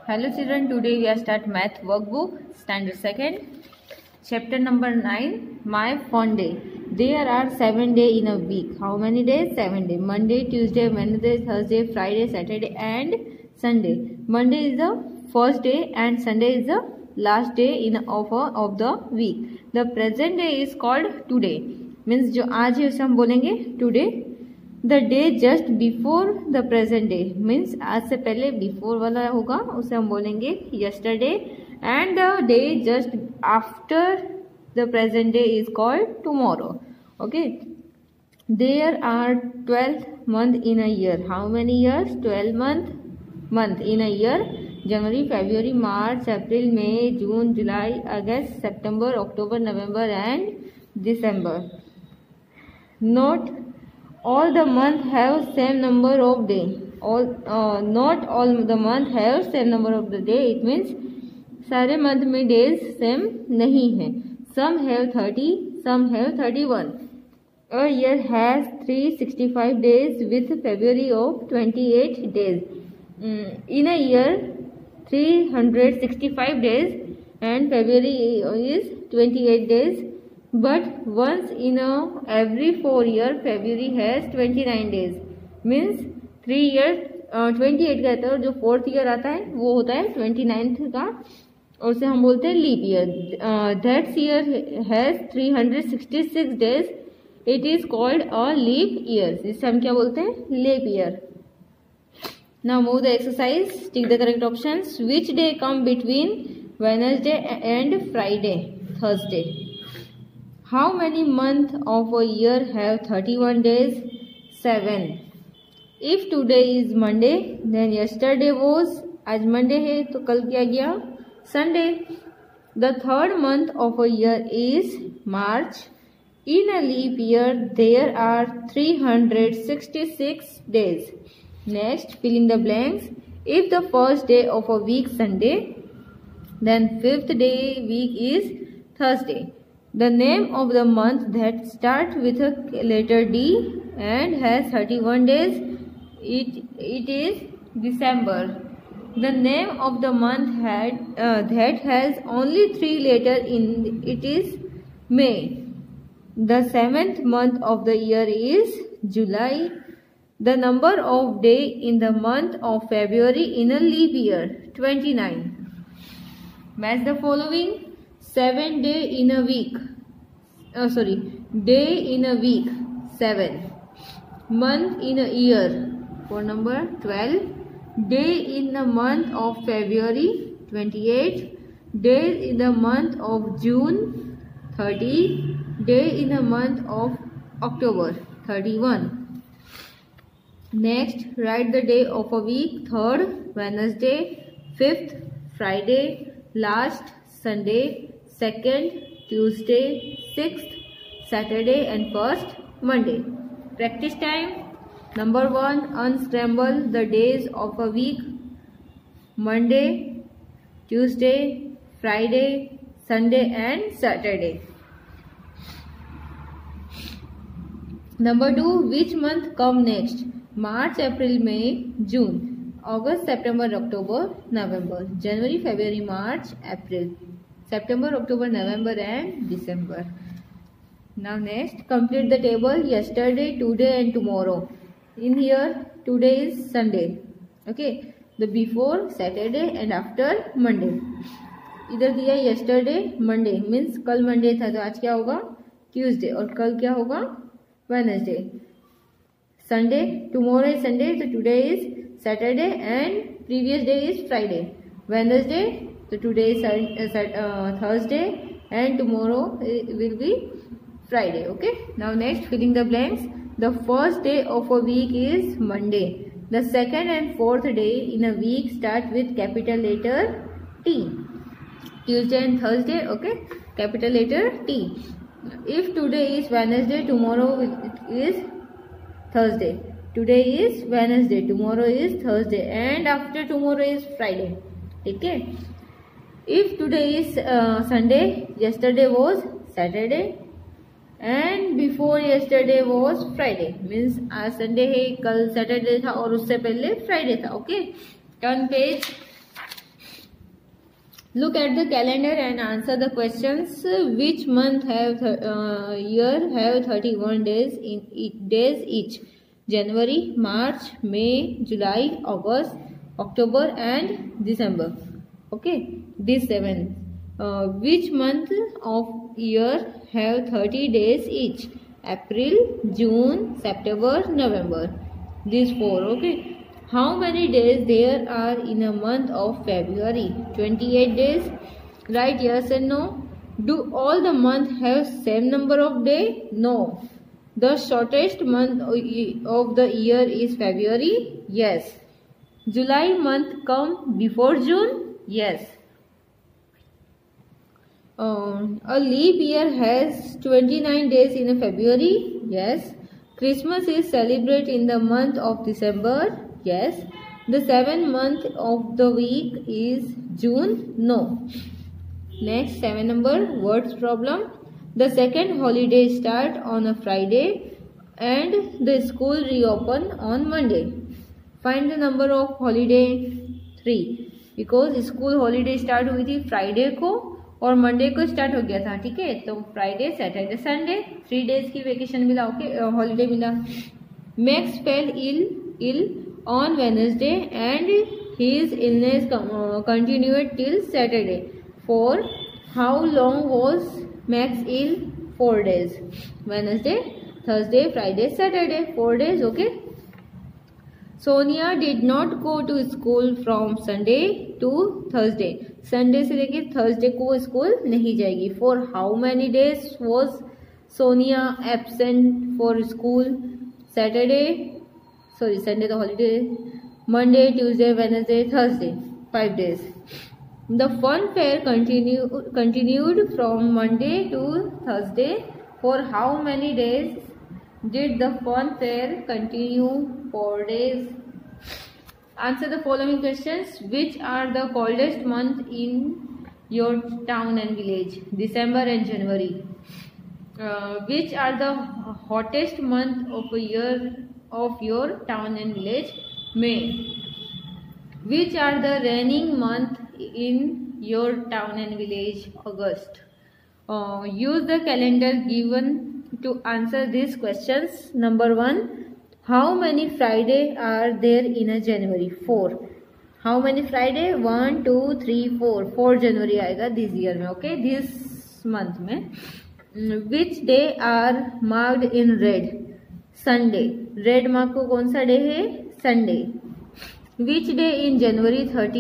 Hello children, today we are start math workbook standard 2nd chapter number 9 my fun day. There are 7 days in a week. How many days? 7 days. Monday, Tuesday, Wednesday, Thursday, Friday, Saturday and Sunday. Monday is the first day and Sunday is the last day in of the week. The present day is called today. Means जो आज है उसे हम बोलेंगे today. The day just before the present day means आज से पहले before वाला होगा उसे हम बोलेंगे yesterday and the day just after the present day is called tomorrow. Okay, there are 12 month in a year. How many years? 12 month in a year. January, February, March, April, May, June, July, August, September, October, November and December. Note all the month have same number of day. Not all the month have same number of the day. It means सारे month में days same नहीं है. some have 30, some have 31. a year has 365 days with February of 28 days. In a year 365 days and February is 28 days. But once in every 4 years February has 29 days. Means 3 years 28 का रहता है और जो 4th year आता है वो होता है 29th का और उसे हम बोलते हैं leap year. That year has 366 days. It is called a leap year. जिसे हम क्या बोलते हैं? Leap year. Now move the exercise. Tick the correct options. Which day come between Wednesday and Friday Thursday? How many months of a year have 31 days? 7. If today is Monday, then yesterday was, आज Monday है तो कल क्या गया? Sunday. The third month of a year is March. In a leap year, there are 366 days. Next, fill in the blanks. If the first day of a week Sunday, then fifth day week is Thursday. The name of the month that starts with a letter D and has 31 days, it is December. The name of the month that has only 3 letters in it is May. The 7th month of the year is July. The number of days in the month of February in a leap year 29. Match the following. 7 day in a week. Day in a week 7. Month in a year for number 12. Day in the month of February 28. Days in the month of June 30. Day in the month of October 31. Next, write the day of a week. 3rd Wednesday, 5th Friday, last Sunday, 2nd Tuesday, 6th Saturday and 1st Monday. Practice time. Number 1, unscramble the days of a week. Monday, Tuesday, Friday, Sunday and Saturday. Number 2, which month come next? March, April, May, June, August, September, October, November, January, February, March, April, September, October, November and December. Now next, complete the table. Yesterday, today and tomorrow. In here, today is Sunday. Okay, the before Saturday and after Monday. इधर दिया yesterday, Monday means कल Monday था तो आज क्या होगा? Tuesday. और कल क्या होगा? Wednesday. Sunday, tomorrow is Sunday so today is Saturday and previous day is Friday. Wednesday, so today is Thursday and tomorrow will be Friday. Okay, now next, filling the blanks. The first day of a week is Monday. The second and fourth day in a week start with capital letter T. Tuesday and Thursday. Okay, capital letter T. If today is Wednesday, tomorrow is Thursday. Today is Wednesday, tomorrow is Thursday and after tomorrow is Friday. Okay. If today is Sunday, yesterday was Saturday and before yesterday was Friday. Means आज Sunday है, कल Saturday था और उससे पहले Friday था. Okay. Turn page. Look at the calendar and answer the questions. Which month have year have 31 days each? January, March, May, July, August, October and December. Okay, these 7. Which month of year have 30 days each? April, June, September, November. These 4. Okay. How many days there are in a month of February? 28 days. Write yes and no. Do all the months have same number of days? No. The shortest month of the year is February? Yes. July month come before June? Yes. A leap year has 29 days in February? Yes. Christmas is celebrated in the month of December? Yes. The 7th month of the week is June? No. Next, 7 number words problem. The second holiday start on a Friday and the school reopen on Monday. Find the number of holiday 3 because school holiday start हुई थी Friday को और Monday को start हो गया था. ठीक है, तो Friday, Saturday, Sunday 3 days की vacation मिला. ओके, holiday मिला. Max fell ill on Wednesday and his illness continued till Saturday. 4. How long was Max ill? 4 days. Wednesday, Thursday, Friday, Saturday. 4 days. Okay. Sonia did not go to school from Sunday to Thursday. Sunday से लेके Thursday को school नहीं जाएगी. For how many days was Sonia absent for school? Sunday the holiday. Monday, Tuesday, Wednesday, Thursday. 5 days. The fun fair continued from Monday to Thursday. For how many days did the fun fair continue? 4 days. Answer the following questions. Which are the coldest month in your town and village? December and January. Which are the hottest month of a year of your town and village? May. Which are the raining month in your town and village? August. Use the calendar given to answer these questions. Number 1. How many Friday are there in a January? 4. How many Friday? 1, 2, 3, 4. 4 January आएगा this year में. Okay, this month में. Which day are marked in red? Sunday. Red mark को कौन सा day है? Sunday. Which day in January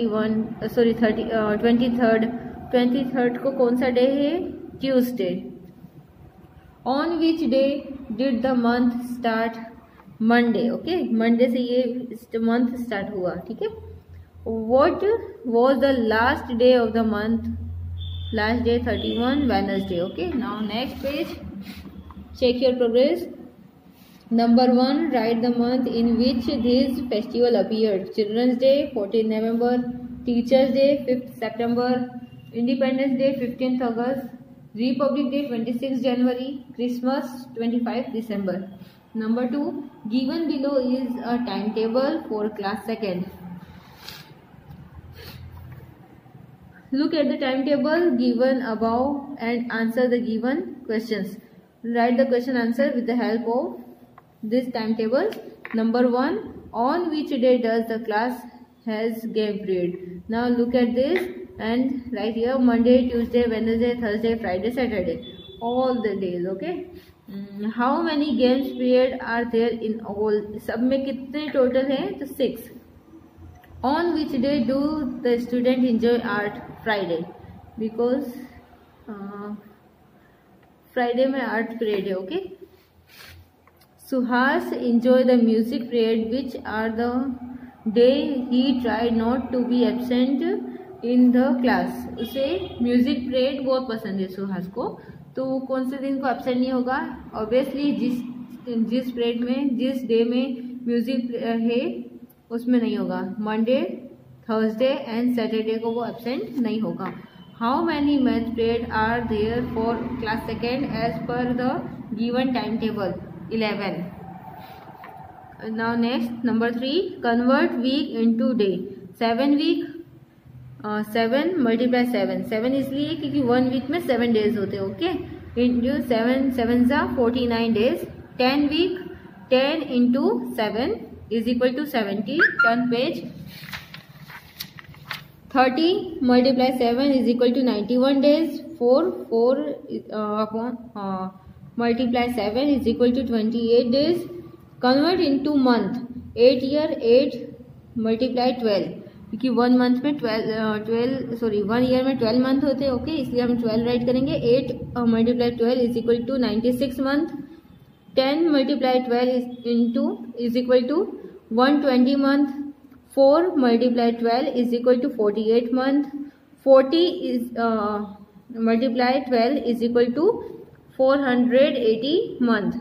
23rd? 23rd को कौन सा डे है? Tuesday. On which day did the month start? Monday. Okay, Monday से ये month start हुआ. ठीक है. What was the last day of the month? Last day 31, Wednesday. Okay, now next page. Check your progress. Number 1, write the month in which this festival appeared. Children's Day 14 November, Teachers Day 5th September, Independence Day 15th August, Republic Day 26 January, Christmas 25 December. Number 2, given below is a timetable for class 2nd. Look at the timetable given above and answer the given questions. Write the question answer with the help of this timetable. Number 1, on which day does the class has game period? Now look at this and write here Monday, Tuesday, Wednesday, Thursday, Friday, Saturday. All the days. Okay. How many games period are there in all? सब में कितने total हैं? तो 6. On which day do the student enjoy art? Friday. Because Friday में art period है. Okay. Suhas enjoy the music period. Which are the day he tried not to be absent in the class? उसे music period बहुत पसंद है सुहास को, तो वो कौन से दिन को एब्सेंट नहीं होगा? ऑब्वियसली जिस पीरियड में, जिस डे में म्यूजिक है उसमें नहीं होगा. मंडे, थर्सडे एंड सैटरडे को वो एब्सेंट नहीं होगा. How many math period are there for class 2nd as per the given time table? 11. Now next, number 3, convert week into day. 7 week 7 multiply 7 इसलिए क्योंकि 1 वीक में 7 डेज होते हैं. Okay, into 7 7 सा 49 days. 10 week 10 into 7 is equal to 70. Turn page. 30 multiply 7 is equal to 91 days. 4 upon multiply 7 is equal to 28 days. Convert into month. 8 year 8 multiply 12 क्योंकि 1 month में 1 year में 12 month होते हैं. Okay, इसलिए हम 12 राइट करेंगे. 8 multiply 12 is equal to 96 month. 10 multiply 12 is equal to 120 month. 4 multiply 12 is equal to 48 month. 40 multiply 12 is equal to 480 month.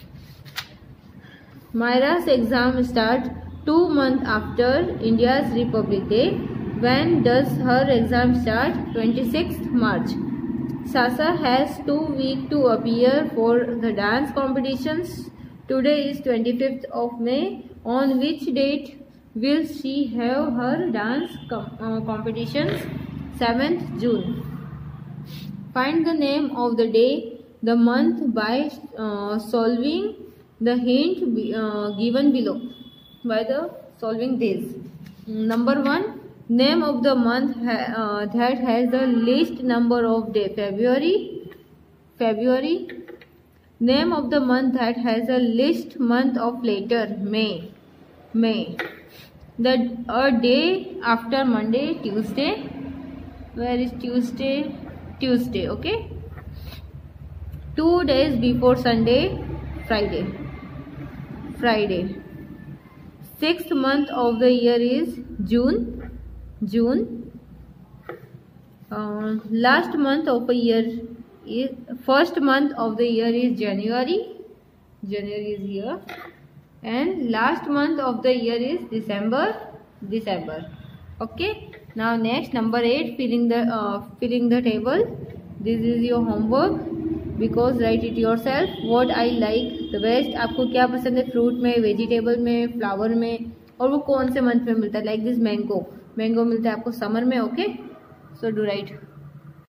Myra's exam start 2 months after India's Republic Day. When does her exam start? 26th March. Sasa has 2 weeks to appear for the dance competitions. Today is 25th of May. On which date will she have her dance competitions? 7th June. Find the name of the day, the month by solving the hint given below. By the solving days. Number 1, name of the month that has the least number of days. February. Name of the month that has the least month of letter. May. A day after Monday. Tuesday. Where is Tuesday? Tuesday. Okay. 2 days before Sunday. Friday. 6th month of the year is June. Last month of the year is first month of the year is January is here, and last month of the year is December. Okay, now next number 8, filling the table. This is your homework. Because write it yourself. What I like the best. आपको क्या पसंद है fruit में, vegetable में, flower में, और वो कौन से मंथ में मिलता है. लाइक दिस मैंगो मिलता है आपको समर में. Okay, so do right.